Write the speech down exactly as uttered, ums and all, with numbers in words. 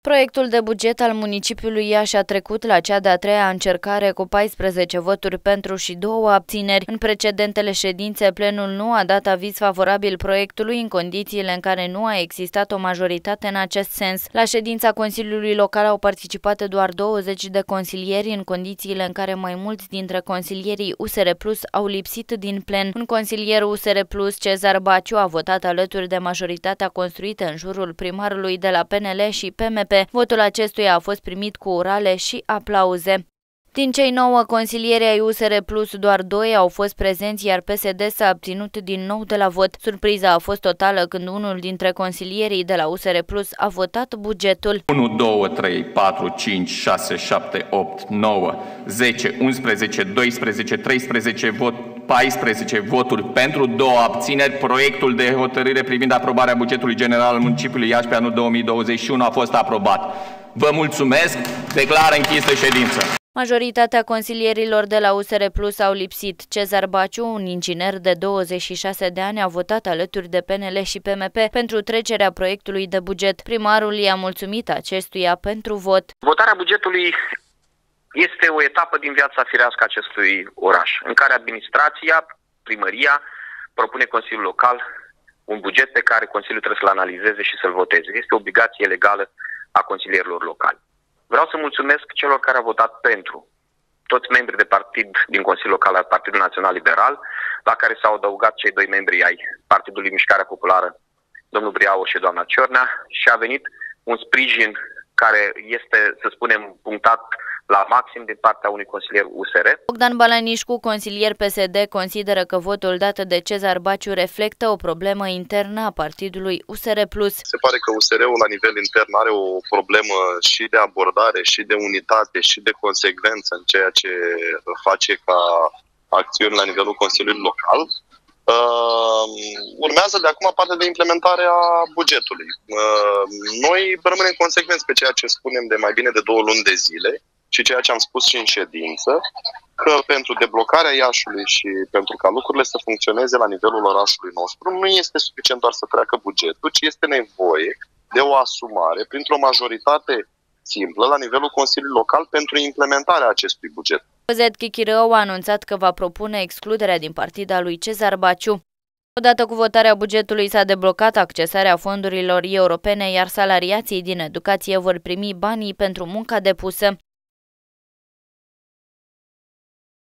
Proiectul de buget al municipiului Iași a trecut la cea de-a treia încercare cu paisprezece voturi pentru și două abțineri. În precedentele ședințe, plenul nu a dat aviz favorabil proiectului în condițiile în care nu a existat o majoritate în acest sens. La ședința Consiliului Local au participat doar douăzeci de consilieri, în condițiile în care mai mulți dintre consilierii U S R Plus au lipsit din plen. Un consilier U S R Plus, Cezar Baciu, a votat alături de majoritatea construită în jurul primarului de la P N L și P M P. Votul acestuia a fost primit cu urale și aplauze. Din cei nouă consilieri ai U S R Plus, doar doi au fost prezenți, iar P S D s-a abținut din nou de la vot. Surpriza a fost totală când unul dintre consilierii de la U S R Plus a votat bugetul. unu, doi, trei, patru, cinci, șase, șapte, opt, nouă, zece, unsprezece, doisprezece, treisprezece vot, paisprezece voturi pentru, două abțineri. Proiectul de hotărâre privind aprobarea bugetului general al municipiului Iași pe anul două mii douăzeci și unu a fost aprobat. Vă mulțumesc, declar închisă ședința. Majoritatea consilierilor de la U S R Plus au lipsit. Cezar Baciu, un inginer de douăzeci și șase de ani, a votat alături de P N L și P M P pentru trecerea proiectului de buget. Primarul i-a mulțumit acestuia pentru vot. Votarea bugetului este o etapă din viața firească acestui oraș, în care administrația, primăria, propune Consiliul Local un buget pe care Consiliul trebuie să-l analizeze și să-l voteze. Este o obligație legală a consilierilor locali. Vreau să mulțumesc celor care au votat pentru, toți membrii de partid din Consiliul Local al Partidului Național Liberal, la care s-au adăugat cei doi membri ai Partidului Mișcarea Populară, domnul Briaur și doamna Ciornea, și a venit un sprijin care este, să spunem, punctat la maxim din partea unui consilier U S R. Bogdan Balanișcu, consilier P S D, consideră că votul dat de Cezar Baciu reflectă o problemă internă a partidului U S R Plus. Se pare că U S R-ul la nivel intern are o problemă și de abordare, și de unitate, și de consecvență în ceea ce face ca acțiuni la nivelul Consiliului Local. Uh, urmează de acum parte de implementare a bugetului. Uh, noi rămânem consecvenți pe ceea ce spunem de mai bine de două luni de zile și ceea ce am spus și în ședință, că pentru deblocarea Iașului și pentru ca lucrurile să funcționeze la nivelul orașului nostru, nu este suficient doar să treacă bugetul, ci este nevoie de o asumare printr-o majoritate simplă la nivelul Consiliului Local pentru implementarea acestui buget. Z. Chichirău a anunțat că va propune excluderea din partida lui Cezar Baciu. Odată cu votarea bugetului s-a deblocat accesarea fondurilor europene, iar salariații din educație vor primi banii pentru munca depusă.